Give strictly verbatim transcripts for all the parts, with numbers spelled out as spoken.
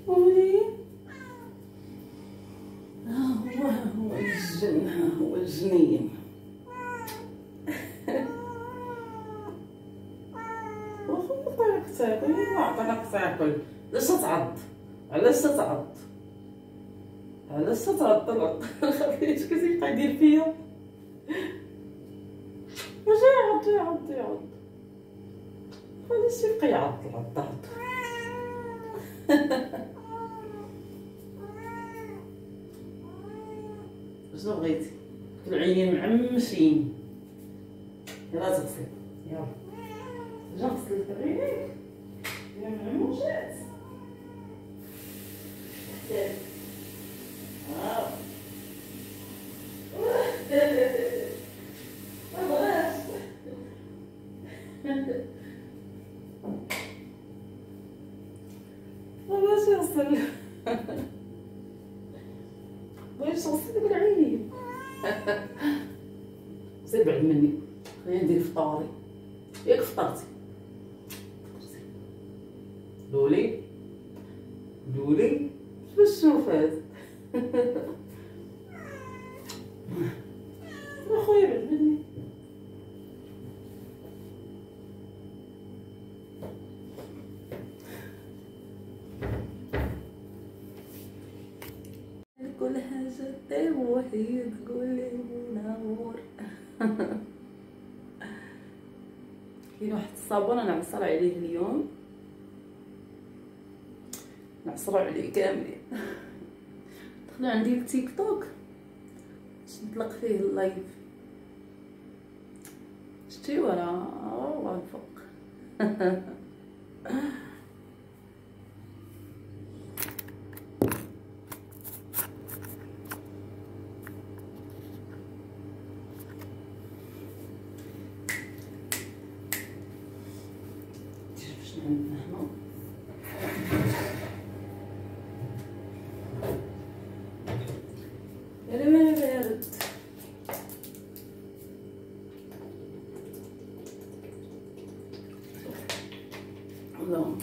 ولي ها هو ها هو الجن، ها هو الجنين. واخا عطيناك تاكل، ما عطيناك تاكل، علاش تتعض؟ علاش تتعض؟ علاش تتعض العض؟ خليتش كتبقى يدير فيا، واش يعض يعض يعض، خليتش يبقى يعض العض. شنو بغيتي؟ العينين معمشين، يلا تغسل، يلا جا نغسل لك عينيك يا معموشات. ها مبغاش مبغاش يغسل، بغيت تغسل لك العينين. سير بعد مني، خليني ندير فطوري. ياك فطرتي؟ لولي لولي باش تشوف هاد. اخويا بعد مني. كل حاجة دير وهي تقولي منور. كاين واحد الصابون انا نعصر عليه اليوم، نعصرو عليه كاملين. دخلوا عندي التيك توك باش نطلق فيه اللايف، شتي ورا ورا الفوق. شوف شنو عندنا هنا. الماء بارد. اللهم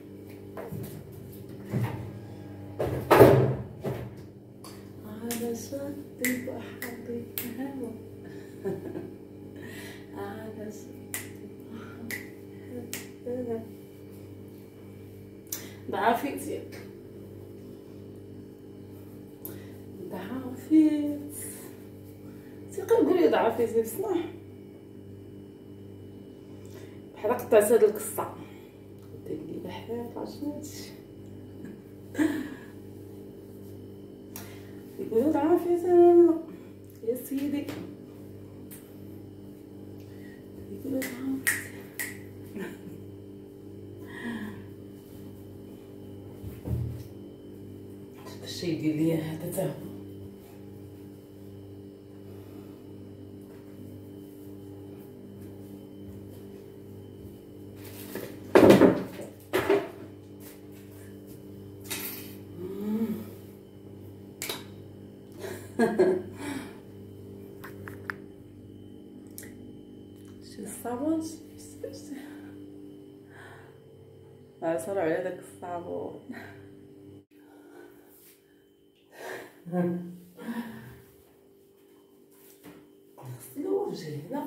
على شط البحر هوا، على شط البحر بعافيتك ضعفيت، تيقي نقولي ضعفيتي بصح بحال قطعت هاد القصه. دير لي بحال شنو هادشي، يقولوا ضعفيت انا يا سيدي، يقولوا ضعفيت. الشي يدير ليا هذا تا هو. شي الصابون عصرو على داك الصابون. غسلو وجهي لا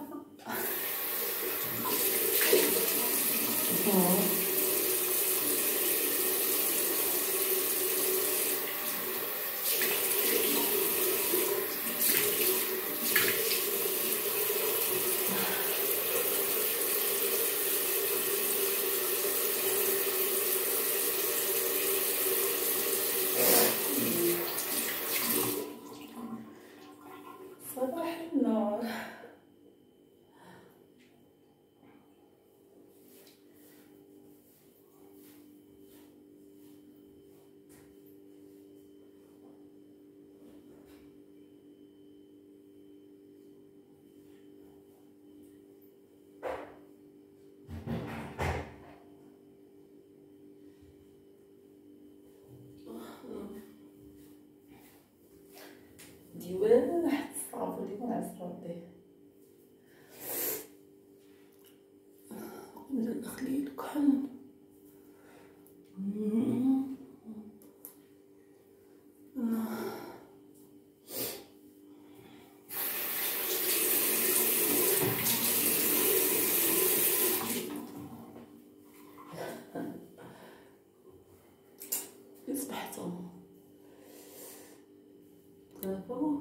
فين صبحتو دابا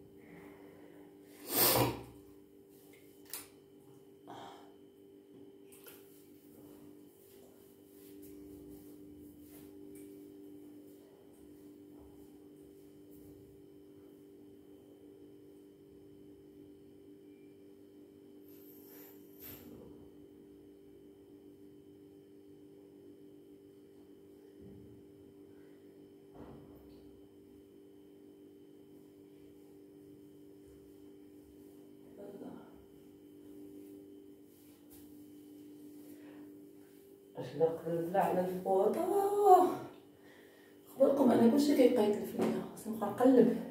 اش لا قلبنا على الفوطه. خبركم انا كلشي كيبقى يتلف ليا، خاصني نبقى نقلب.